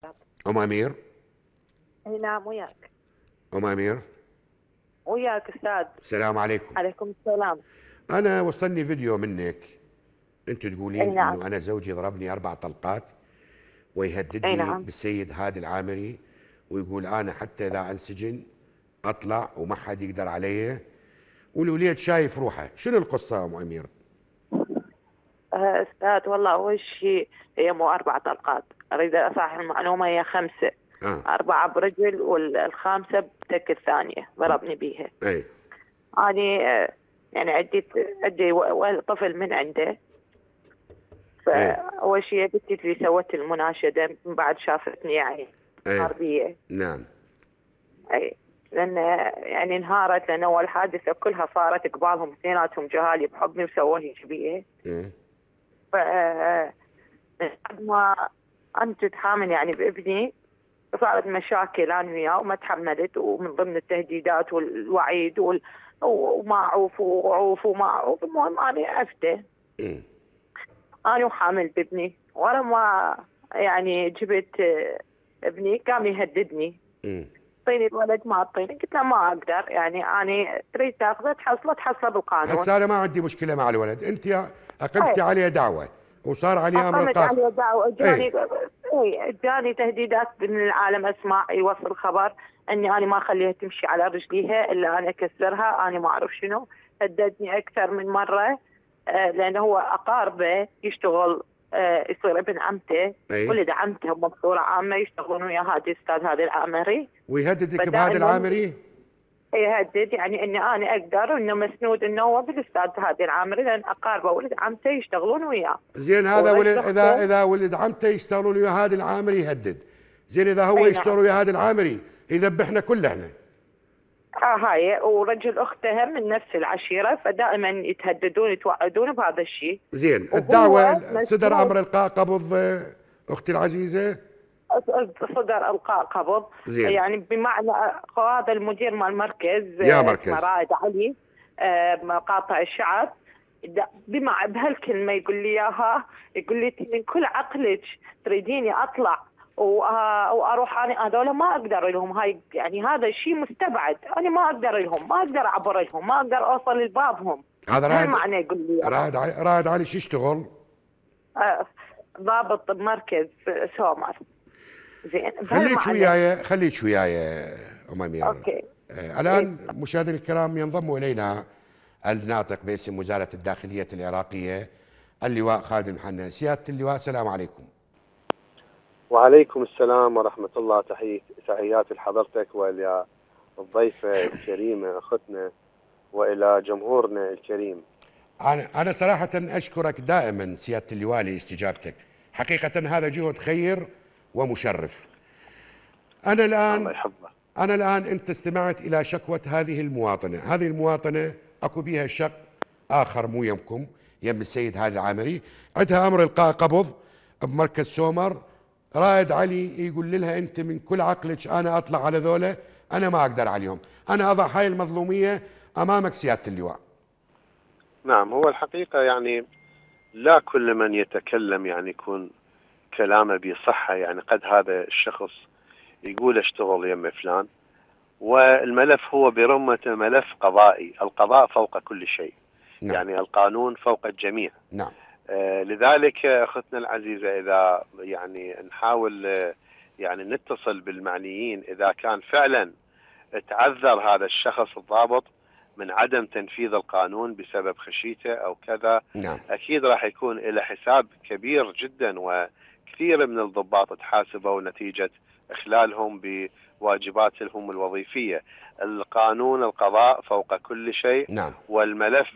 أم أمير. اي نعم وياك. أم أمير. وياك استاذ. السلام عليكم. عليكم السلام. أنا وصلني فيديو منك، أنت اي تقولين نعم. إنه أنا زوجي ضربني 4 طلقات اي ويهددني نعم. بالسيد هادي العامري، ويقول أنا حتى إذا انسجن أطلع وما حد يقدر علي، والوليد شايف روحه. شنو القصة يا أم أمير؟ استاذ والله اول شيء هي مو 4 طلقات، اريد اصحح المعلومه، هي 5. آه. 4 برجل والخامسه بتك الثانيه ضربني بيها. أي. اني يعني عندي طفل من عنده. أي. فاول شيء بنتي اللي سوت المناشده من بعد شافتني يعني أي. حربيه. نعم. اي. لان يعني انهارت، لان اول حادثه كلها صارت قبالهم اثنيناتهم جهالي بحبني وسووني شبيه. إيه. ف من بعد ما انت تحامل يعني بابني، صارت مشاكل انا وياه وما تحملت، ومن ضمن التهديدات والوعيد وما اعوف وعوف وما اعوف. المهم انا عفته. إيه. انا وحامل بابني، ورا ما يعني جبت ابني قام يهددني. إيه. اعطيني الولد ما اعطيني، قلت له ما اقدر، يعني انا تريد تاخذه تحصله بالقانون. هسه أنا ما عندي مشكلة مع الولد، أنت أقمتي اي. عليه دعوة وصار عليه أمر اقمت القاضي. عليه دعوه، أي. جاني تهديدات من العالم، اسماء يوصل خبر اني انا ما اخليها تمشي على رجليها الا انا اكسرها، انا ما اعرف شنو. هددني اكثر من مره. لانه هو اقاربه يشتغل، يصير ابن عمته، أي. ولد عمته هم بصوره عامه يشتغلون ويا هذا الاستاذ هذا العامري. ويهددك بهذا فدائما العامري؟ يهدد يعني اني انا اقدر، انه مسنود انه هو بالاستاذ هادي العامري، لان اقاربه ولد عمته يشتغلون وياه. زين، هذا ولد، ورجل اذا اخته. اذا ولد عمته يشتغلون ويا هذا العامري يهدد. زين، اذا هو اي يشتغل نعم. ويا هذا العامري يذبحنا كلنا. هاي ورجل اخته من نفس العشيره، فدائما يتهددون يتوعدون بهذا الشيء. زين، وهو الدعوة صدر مسنود. امر القاء قبض اختي العزيزة. صدر القاء قبض. زين. يعني بمعنى هذا المدير مال المركز، يا اسمه مركز. رائد علي، مقاطع الشعب. بهالكلمه يقول لي اياها، يقول لي من كل عقلك تريديني اطلع واروح، انا هذول ما اقدر لهم، هاي يعني هذا الشيء مستبعد، انا ما اقدر لهم، ما اقدر اعبر لهم، ما اقدر اوصل لبابهم. هذا رائد. هالمعنى يقول لي اياها. رائد علي شو يشتغل؟ آه، ضابط بمركز سومر. زين خليك بهالمعنى. وياي، خليك وياي ام امير. اوكي. إيه. الان مشاهدينا الكرام، ينضم الينا الناطق باسم وزارة الداخلية العراقية اللواء خالد المحنى. سيادة اللواء، السلام عليكم. وعليكم السلام ورحمة الله. تحياتي لحضرتك وإلى الضيفة الكريمة أختنا وإلى جمهورنا الكريم. أنا صراحة أشكرك دائما سيادة اللواء لاستجابتك، حقيقة هذا جهد خير ومشرف. الله يحفظك. أنا الآن أنت استمعت إلى شكوى هذه المواطنة. هذه المواطنة أكو بها شق آخر مو يمكم، يم السيد هادي العامري، عندها أمر إلقاء قبض بمركز سومر. رائد علي يقول لها أنت من كل عقلك أنا أطلع على ذولا، أنا ما أقدر عليهم، أنا أضع هاي المظلومية أمامك سيادة اللواء. نعم، هو الحقيقة يعني لا كل من يتكلم يعني يكون كلامه بصحة. يعني قد هذا الشخص يقول اشتغل يم فلان، والملف هو برمته ملف قضائي، القضاء فوق كل شيء. نعم. يعني القانون فوق الجميع. نعم. لذلك أختنا العزيزة، إذا يعني نحاول يعني نتصل بالمعنيين، إذا كان فعلا تعذر هذا الشخص الضابط من عدم تنفيذ القانون بسبب خشيته أو كذا، نعم. أكيد راح يكون له حساب كبير جدا، وكثير من الضباط تحاسبوا نتيجة إخلالهم بواجباتهم الوظيفية. القانون القضاء فوق كل شيء. نعم. والملف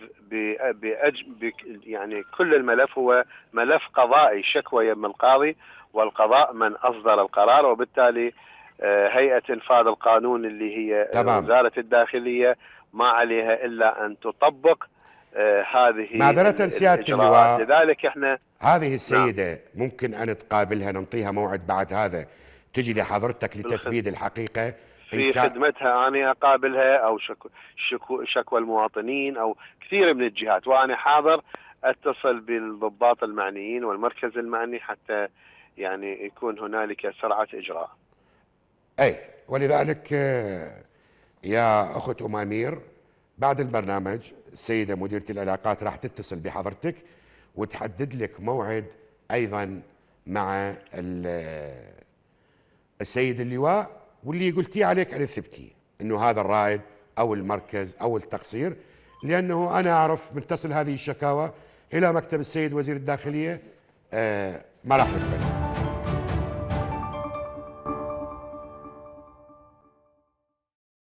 يعني كل الملف هو ملف قضائي، شكوى يم القاضي، والقضاء من أصدر القرار، وبالتالي هيئة إنفاذ القانون اللي هي تمام. وزارة الداخلية ما عليها إلا أن تطبق هذه معذرة سيادة الإجراءات. اللواء، لذلك احنا هذه نعم. السيدة ممكن أن تقابلها، ننطيها موعد بعد هذا تجي لحضرتك لتثبيت الحقيقة في خدمتها، أنا أقابلها أو شكوى المواطنين أو كثير من الجهات، وأنا حاضر أتصل بالضباط المعنيين والمركز المعني حتى يعني يكون هنالك سرعة إجراء. أي ولذلك يا أخت أم أمير، بعد البرنامج السيدة مديرة العلاقات راح تتصل بحضرتك وتحدد لك موعد أيضا مع السيد اللواء، واللي قلتيه عليك أن تثبتيه أنه هذا الرائد أو المركز أو التقصير، لأنه أنا أعرف من تصل هذه الشكاوى إلى مكتب السيد وزير الداخلية ما راح تقبل.